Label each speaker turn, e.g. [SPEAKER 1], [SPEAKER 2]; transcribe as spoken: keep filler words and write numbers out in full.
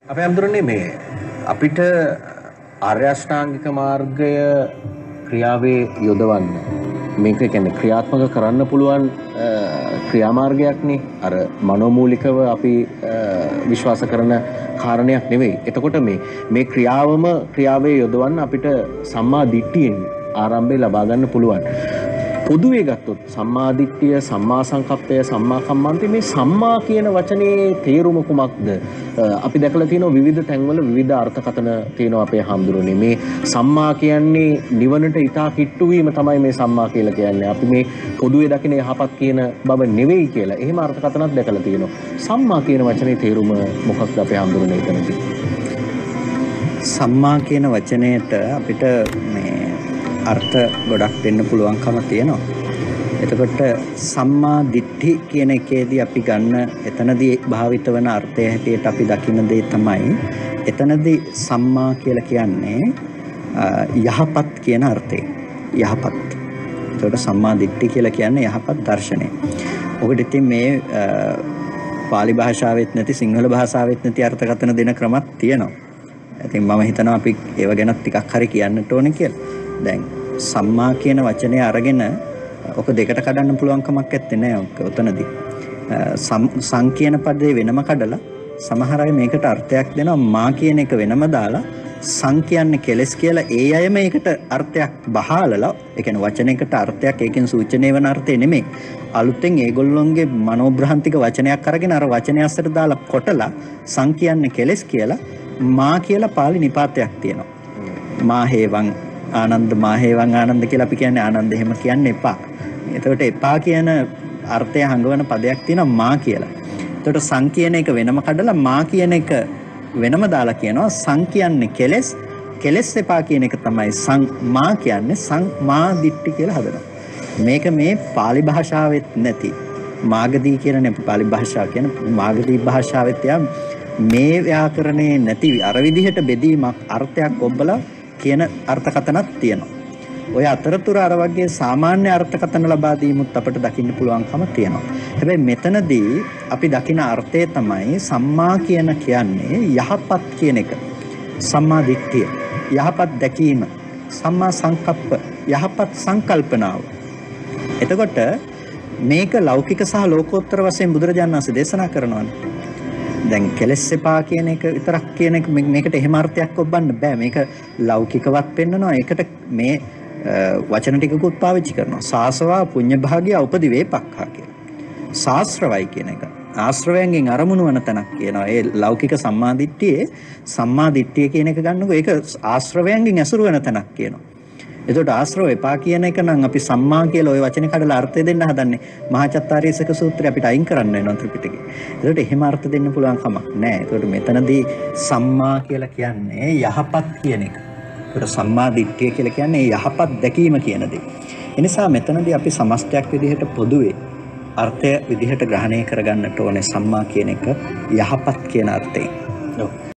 [SPEAKER 1] අපේ හැමදෙරෝනේ මේ අපිට ආර්ය අෂ්ටාංගික මාර්ගය ක්‍රියාවේ යොදවන්න මේක කියන්නේ ක්‍රියාත්මක කරන්න පුළුවන් ක්‍රියාමාර්ගයක්නේ අර මනෝමූලිකව අපි විශ්වාස කරන කාරණයක් නෙවෙයි. එතකොට මේ මේ ක්‍රියාවම ක්‍රියාවේ යොදවන්න අපිට සම්මා දිට්ඨියෙන් ආරම්භය ලබා ගන්න පුළුවන්. පොදුවේ ගත්තොත් සම්මා දිට්ඨිය, සම්මා සංකප්පය, සම්මා කම්මන්තය මේ සම්මා කියන වචනේ තේරුම කුමක්ද? අපි දැකලා තියෙනවා විවිධ තැන්වල විවිධ අර්ථකථන තියෙනවා අපේ හාමුදුරනේ. මේ සම්මා කියන්නේ නිවනට ඊටා කිට්ටු වීම තමයි මේ සම්මා කියලා කියන්නේ. අපි මේ පොදුවේ දකින යහපත් කියන බව නෙවෙයි කියලා. එහෙම අර්ථකථනක් දැකලා තියෙනවා. සම්මා කියන වචනේ තේරුම මොකක්ද අපේ හාමුදුරනේ එතනදී?
[SPEAKER 2] සම්මා කියන වචනයට අපිට මේ අර්ථ ගොඩක් දෙන්න පුළුවන්කම තියෙනවා. එතකොට සම්මා දිට්ඨි කියන එකේදී අපි ගන්න එතනදී භාවිත වන අර්ථය හැටියට අපි දකින්න දේ තමයි එතනදී සම්මා කියලා කියන්නේ යහපත් කියන අර්ථය. යහපත්. එතකොට සම්මා දිට්ඨි කියලා කියන්නේ යහපත් දර්ශනය. ඔකට ඉතින් මේ පාලි භාෂාවෙත් නැති සිංහල භාෂාවෙත් නැති අර්ථකථන දෙන ක්‍රමත් තියෙනවා. ඉතින් මම හිතනවා අපි ඒව ගැන ටිකක් හරි කියන්නට ඕනේ කියලා. දැන් සම්මා කියන වචනය අරගෙන ඔක දෙකට කඩන්න පුළුවන් කමක් නැත්තේ නෑ ඔතනදී. සම් කියන පදේ වෙනම කඩලා සමහර අය මේකට අර්ථයක් දෙනවා මා කියන එක වෙනම දාලා සං කියන්නේ කෙලස් කියලා ඒ අය මේකට අර්ථයක් බහාලලා ඒ කියන්නේ වචනයකට අර්ථයක් ඒකෙන් සූචනය වෙන අර්ථය නෙමෙයි. අලුතෙන් ඒගොල්ලොන්ගේ මනෝබ්‍රහන්තික වචනයක් අරගෙන අර වචනය අස්සට දාලා කොටලා සං කියන්නේ කෙලස් කියලා මා කියලා පාලි නිපාතයක් තියෙනවා. මා හේවං ආනන්ද මාහේවං ආනන්ද කියලා අපි කියන්නේ ආනන්ද එහෙම කියන්න එපා. එතකොට එපා කියන අර්ථය හංගවන පදයක් තියෙනවා මා කියලා. එතකොට සං කියන එක වෙනම කඩලා මා කියන එක වෙනම දාලා කියනවා සං කියන්නේ කෙලස් කෙලස් එපා කියන එක තමයි සං මා කියන්නේ සං මා දිට්ඨි කියලා හදනවා. මේක මේ පාලි භාෂාවෙත් නැති මාගදී කියන නේ පාලි භාෂාව කියන මාගදී භාෂාවෙත් යා මේ ව්‍යාකරණේ නැති අර විදිහට බෙදීමක් අර්ථයක් ඔබලා කියන අර්ථකථනක් තියෙනවා. ඔය අතරතුර අර වගේ සාමාන්‍ය අර්ථකථන ලබා දීමුත් අපිට දකින්න පුළුවන්කම තියෙනවා. හැබැයි මෙතනදී අපි දකින අර්ථය තමයි සම්මා කියන කියන්නේ යහපත් කියන එක. සම්මා දිට්ඨිය, යහපත් දැකීම, සම්මා සංකප්ප, යහපත් සංකල්පනාව. එතකොට මේක ලෞකික සහ ලෝකෝත්තර වශයෙන් බුදුරජාණන් වහන්සේ දේශනා කරනවානේ. දැන් කෙලස් එපා කියන එක විතරක් කියන එක මේකට එහෙම අර්ථයක් ඔබන්න බෑ. මේක ලෞකිකවත් පෙන්නනවා. ඒකට මේ වචන ටිකකුත් පාවිච්චි කරනවා. සාසවා පුඤ්ඤ භාග්‍ය උපදි වේපක්ඛා කියලා. සාස්ත්‍රවයි කියන එක. ආශ්‍රවයෙන් අරමුණු වන තැනක් කියනවා. ඒ ලෞකික සම්මාදිට්ඨියේ සම්මාදිට්ඨිය කියන එක ගන්නකො ඒක ආශ්‍රවයෙන් ඇසුරු වෙන තැනක් කියනවා. එතකොට ආශ්‍රව එපා කියන එක නම් අපි සම්මා කියලා ওই වචනේ කඩලා අර්ථය දෙන්න හදන්නේ. මහාචත්තාරීසක සූත්‍රය අපිට අයින් කරන්න වෙනවා ත්‍රිපිටකේ. එතකොට එහෙම අර්ථ දෙන්න පුළුවන් කමක් නැහැ. එතකොට මෙතනදී සම්මා කියලා කියන්නේ යහපත් කියන එක. ඒකට සම්මා දිට්ඨිය කියලා කියන්නේ යහපත් දැකීම කියන දේ. ඒ නිසා මෙතනදී අපි සමස්තයක් විදිහට පොදුවේ අර්ථය විදිහට ග්‍රහණය කරගන්නට ඕනේ සම්මා කියන එක යහපත් කියන අර්ථයෙන්. ඔව්.